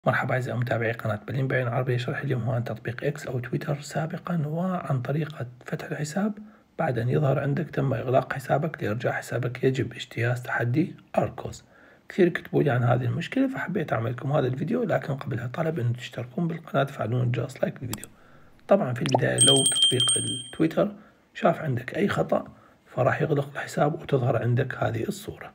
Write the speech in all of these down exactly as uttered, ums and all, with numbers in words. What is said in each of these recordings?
مرحبا أعزائي متابعي قناة بلين بعين عربية. شرح اليوم هو عن تطبيق إكس أو تويتر سابقا، وعن طريقة فتح الحساب بعد أن يظهر عندك تم إغلاق حسابك. لإرجاع حسابك يجب اجتياز تحدي أركوز. كثير كتبوا لي عن هذه المشكلة، فحبيت أعمل لكم هذا الفيديو، لكن قبلها طلب أن تشتركون بالقناة وتفعلون الجرس لايك للفيديو. طبعا في البداية لو تطبيق التويتر شاف عندك أي خطأ فراح يغلق الحساب وتظهر عندك هذه الصورة.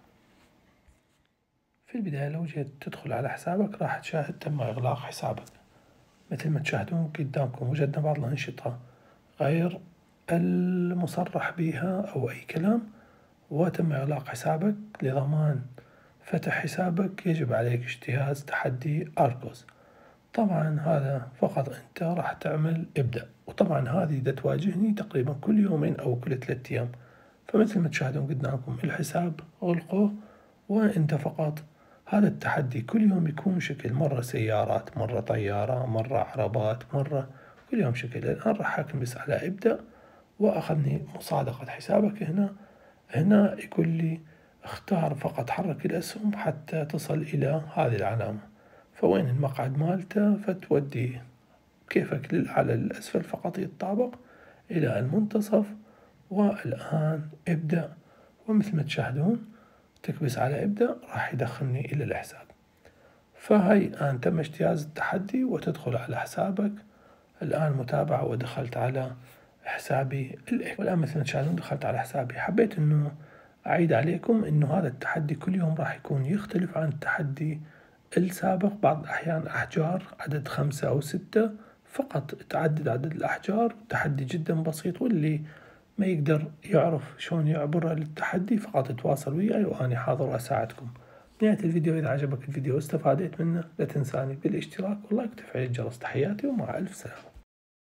في البداية لو جيت تدخل على حسابك راح تشاهد تم إغلاق حسابك. مثل ما تشاهدون قدامكم وجدنا بعض الأنشطة غير المصرح بها أو أي كلام، وتم إغلاق حسابك. لضمان فتح حسابك يجب عليك اجتياز تحدي أركوز. طبعا هذا فقط أنت راح تعمل ابدأ، وطبعا هذه دا تواجهني تقريبا كل يومين أو كل ثلاثة أيام. فمثل ما تشاهدون قدامكم الحساب غلقه، وأنت فقط هذا التحدي كل يوم يكون شكل، مرة سيارات، مرة طيارة، مرة عربات، مرة كل يوم شكل. الآن راح أكبس على ابدأ وأخذني مصادقة حسابك. هنا هنا يقول لي اختار فقط حرك الأسهم حتى تصل إلى هذه العلامة، فوين المقعد مالته فتودي كيفك للأعلى للأسفل فقط يتطابق إلى المنتصف. والآن ابدأ، ومثل ما تشاهدون تكبس على ابدأ راح يدخلني إلى الحساب. فهي الآن تم اجتياز التحدي وتدخل على حسابك. الآن متابعة ودخلت على حسابي الإكس، والآن مثل ما تشاهدون دخلت على حسابي. حبيت أنه أعيد عليكم أنه هذا التحدي كل يوم راح يكون يختلف عن التحدي السابق. بعض الأحيان أحجار عدد خمسة أو ستة فقط، تعدد عدد الأحجار، تحدي جدا بسيط، واللي ما يقدر يعرف شلون يعبر للتحدي فقط يتواصل وياي وأنا حاضر وأساعدكم. نهاية الفيديو إذا عجبك الفيديو واستفادت منه لا تنساني بالاشتراك واللايك وتفعيل الجرس. تحياتي ومع ألف سلامة.